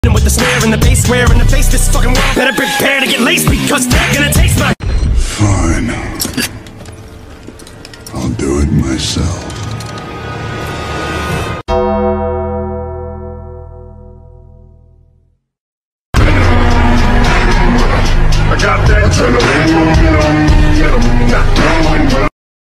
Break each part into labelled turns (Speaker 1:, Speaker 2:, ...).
Speaker 1: With the snare and the bass, square in the face, this fucking world better prepare to get laced because they're gonna taste my.
Speaker 2: Fine. I'll do it myself. I got that adrenaline.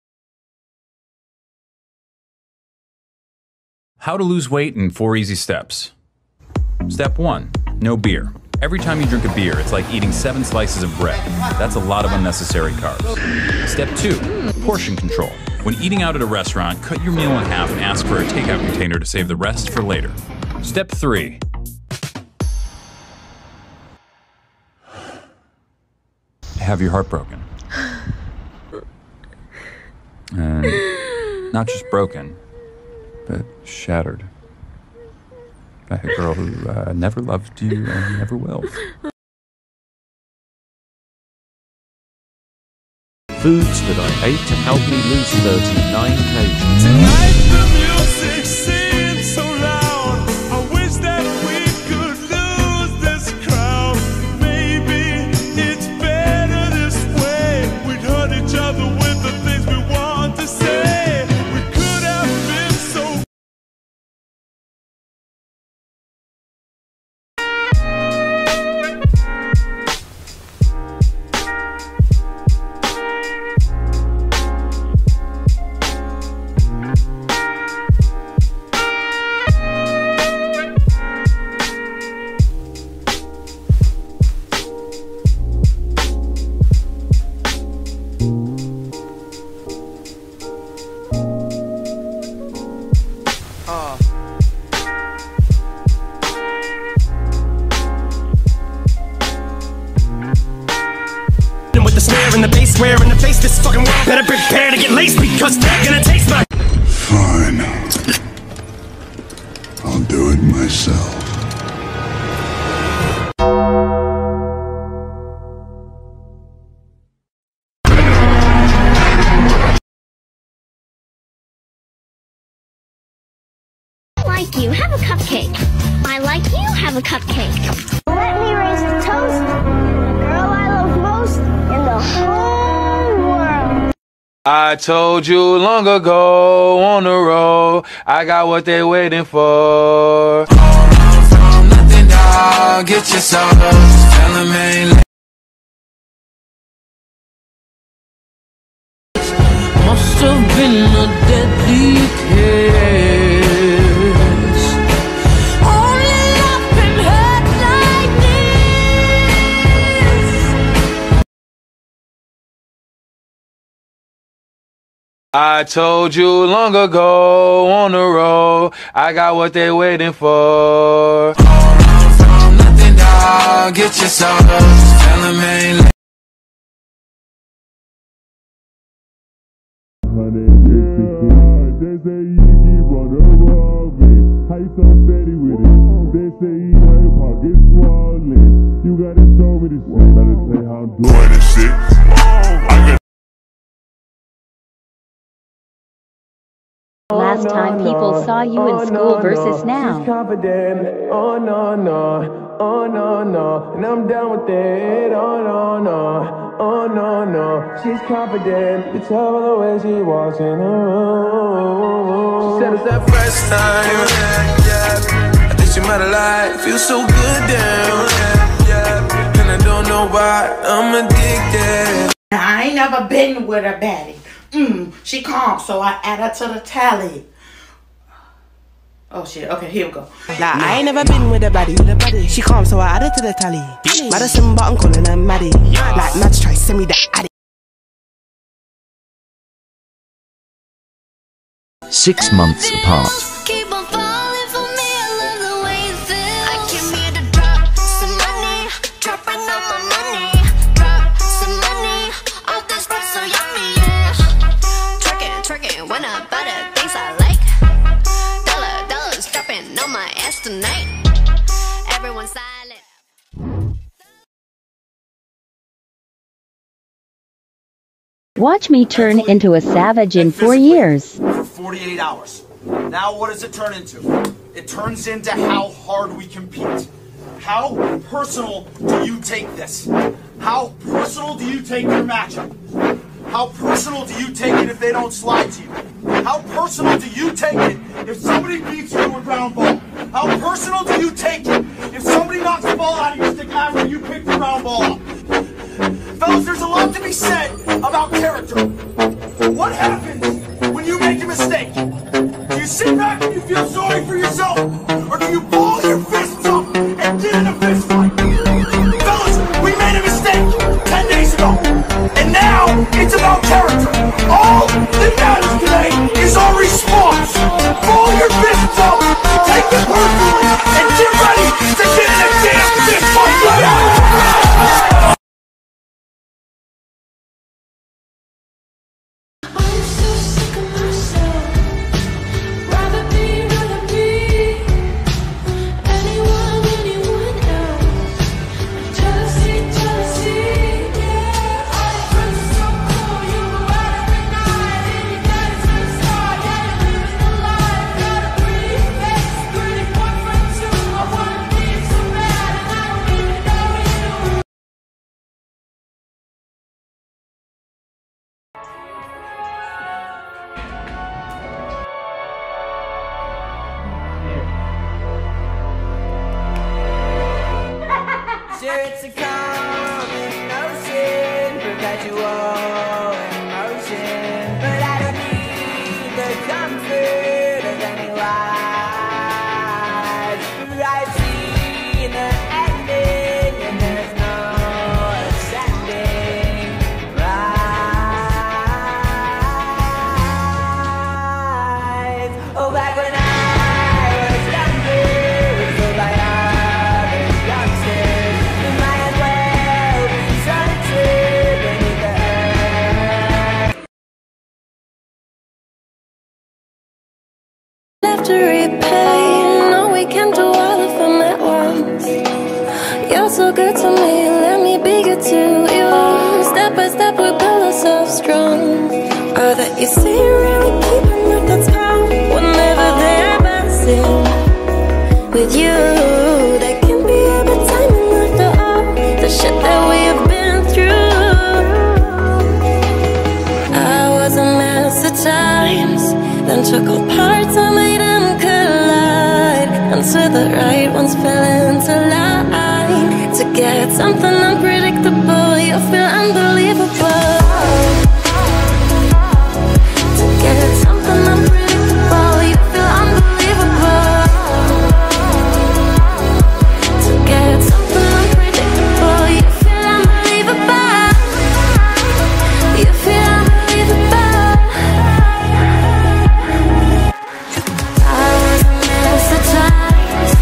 Speaker 3: How to lose weight in 4 easy steps. Step 1. No beer. Every time you drink a beer, it's like eating 7 slices of bread. That's a lot of unnecessary carbs. Step 2. Portion control. When eating out at a restaurant, cut your meal in half and ask for a takeout container to save the rest for later. Step 3. Have your heart broken. And not just broken, but shattered. By a girl who never loved you and never will.
Speaker 4: Foods that I ate to help me lose 39 kg.
Speaker 5: Tonight the music seems so loud. I wish that we could lose this crowd. Maybe it's better this way. We'd hurt each other with the things we want to say. We could have been so.
Speaker 1: With the snare and the bass, square in the face, this fucking world better prepare to get laced because they're gonna taste my.
Speaker 2: Fine. I'll do it myself.
Speaker 6: Like you, have a cupcake. I like you, have a cupcake. Let me raise a toast to the girl I love most in the whole world.
Speaker 7: I told you long ago on the road, I got what they waiting for. All run from nothing, dog. Get your soul. Tell them ain't.
Speaker 8: Must have been a deadly case. Only love can hurt like this.
Speaker 7: I told you long ago on the road, I got what they waiting for. All run from nothing, dog. Get your soul. Tell them ain't.
Speaker 5: They say you keep running above me. How you so steady with it? They say you her pockets swollen. You gotta show me this shit. Better say how I'm doing this shit.
Speaker 9: Last time people saw you in school versus now.
Speaker 5: She's confident. Oh no no. Oh no no. And I'm down with it. Oh no no. Oh no no. She's confident. You tell her the way she walks in her room. She said it's that first time. I think she might have lied. Feels so good down. And I don't know why I'm addicted.
Speaker 10: I ain't never been with a baddie. She calm, so I add her to the tally. Oh shit, okay, here we go.
Speaker 11: Nah, I ain't never been with a baddie. She calm, so I add her to the tally. Madison, but I'm calling her Maddie. Like Mads try, send me that addy.
Speaker 4: 6 months apart.
Speaker 6: Keep on falling for me, I love the way you feel. I came here to drop some money, dropping all my money. Drop some money, all this stuff so yummy, yeah. Twerking, when I buy the things I like. Dollars dropping on my ass tonight. Everyone's silent.
Speaker 9: Watch me turn into a savage in 4 years.
Speaker 12: For 48 hours. Now what does it turn into? It turns into how hard we compete.
Speaker 1: How personal do you take this? How personal do you take your matchup? How personal do you take it if they don't slide to you? How personal do you take it if somebody beats you to a ground ball? How personal do you take it if somebody knocks the ball out of your stick after you pick the ground ball up? Fellas, there's a lot to be said about character. What happens when you make a mistake? Do you sit back and you feel sorry for yourself? Or do you ball your fists up and get in a fist fight? Fellas, we made a mistake 10 days ago. And now it's about character. All that matters today is our response. Ball your fists up, take it personally, and get ready to get in a damn fist fight right now.
Speaker 8: Sure, it's a common notion, perpetual emotion, but I don't need the comfort of any lies. I've seen the ending, and there's no ascending. Rise. Oh, back when I was younger, was told by other youngsters, we might as well be sunted beneath the earth.
Speaker 6: Left to repay, no, we can't do all of them at once. You're so good to me, let me be good to you. Step by step we build ourselves strong. All that you say you really keep in mind, that's how. Whenever they're passing with you, there can be a bit timing after all the shit that we have been through. I was a mess at times, then took all parts and made them collide until the right ones fell into line. To get something unpredictable, you feel